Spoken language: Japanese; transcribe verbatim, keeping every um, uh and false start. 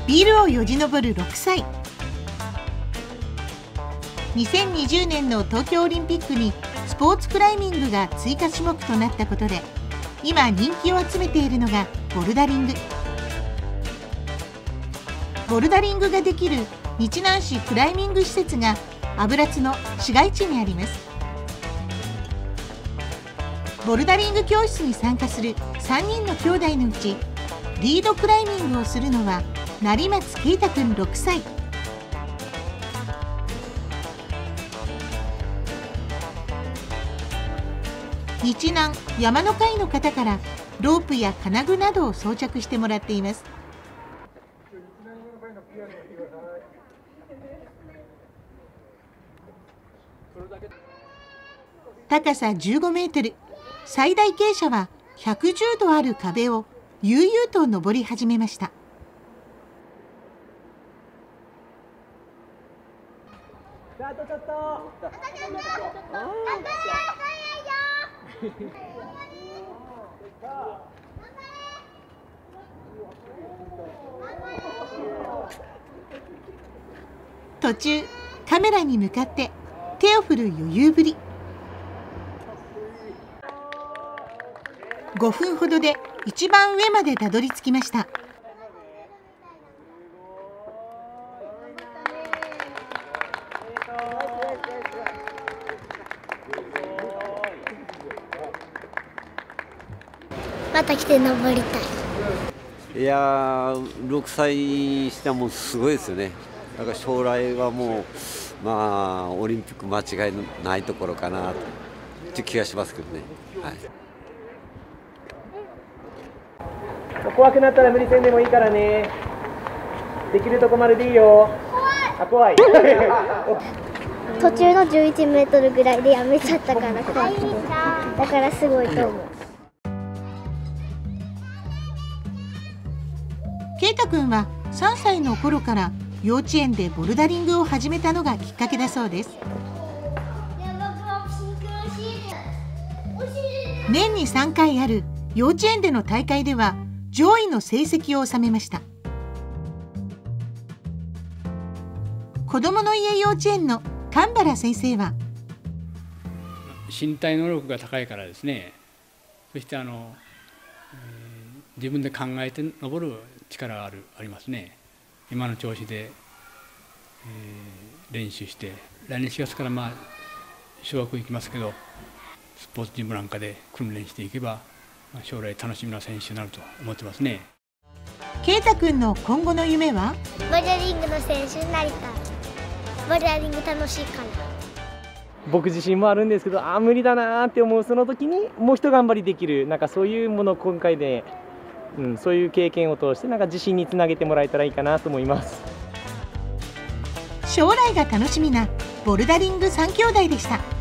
ビルをよじ登るろくさい。にせんにじゅうねんの東京オリンピックにスポーツクライミングが追加種目となったことで、今人気を集めているのがボルダリング。ボルダリングができる日南市クライミング施設が油津の市街地にあります。ボルダリング教室に参加するさんにんの兄弟のうち、リードクライミングをするのは成松啓太くんろくさい。日南山の会の方からロープや金具などを装着してもらっています。高さじゅうごメートル、最大傾斜はひゃくじゅうどある壁を悠々と登り始めました。 あとちょっと。 途中、カメラに向かって手を振る余裕ぶり。ごふんほどで一番上までたどり着きました。 また来て登りたい。 いやー、ろくさいにしてはもうすごいですよね。だから将来はもう、まあ、オリンピック間違いないところかなという気がしますけどね。はい、 怖くなったら無理せんでもいいからね。できるとこまででいいよ。怖い。あ、怖い。 途中のじゅういちメートルぐらいでやめちゃったから怖くて。だからすごいと思う。 啓太くんはさんさいの頃から幼稚園でボルダリングを始めたのがきっかけだそうです。年にさんかいある幼稚園での大会では上位の成績を収めました。子どもの家幼稚園の神原先生は、 身体能力が高いからですね、そしてあの、えー、自分で考えて登る力があるありますね。今の調子で、えー、練習して、来年しがつからまあ小学校行きますけど、スポーツジムなんかで訓練していけば、まあ、将来楽しみな選手になると思ってますね。 啓太くんの今後の夢は？ ボルダリングの選手になりたい。ボルダリング楽しいから。 僕自身もあるんですけど、ああ無理だなーって思うその時にもう一頑張りできる、なんかそういうものを今回で、うん、そういう経験を通してなんか自信につなげてもらえたらいいかなと思います。 将来が楽しみなボルダリングさん兄弟でした。